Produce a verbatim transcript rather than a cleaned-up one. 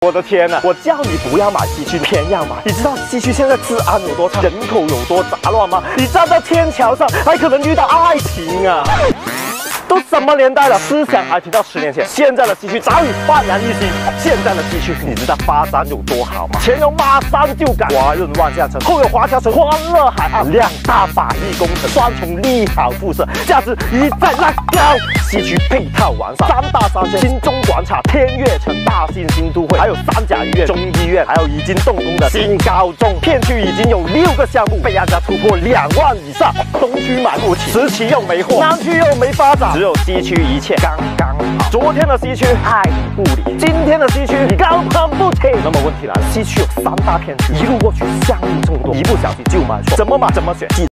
我的天呐！我叫你不要买西区，偏要买。你知道西区现在治安有多差，人口有多杂乱吗？你站在天桥上，还可能遇到爱情啊！ 都什么年代了，思想还停到十年前。现在的西区早已焕然一新。现在的西区，你知道发展有多好吗？前有马山旧港、华润万象城，后有华侨城、欢乐海岸，两大百亿工程，双重利好辐射，价值一再拉高。西区配套完善，三大三线，新中广场、天悦城、大兴新都会，还有三甲医院、中医院，还有已经动工的新高中。片区已经有六个项目被按价突破两万以上。东区买不起，时期又没货，南区又没发展。 只有西区一切刚刚好。昨天的西区爱理不理，今天的西区你高攀不起。那么问题来了，西区有三大片区，一路过去项目众多，一不小心就买错，怎么买怎么选。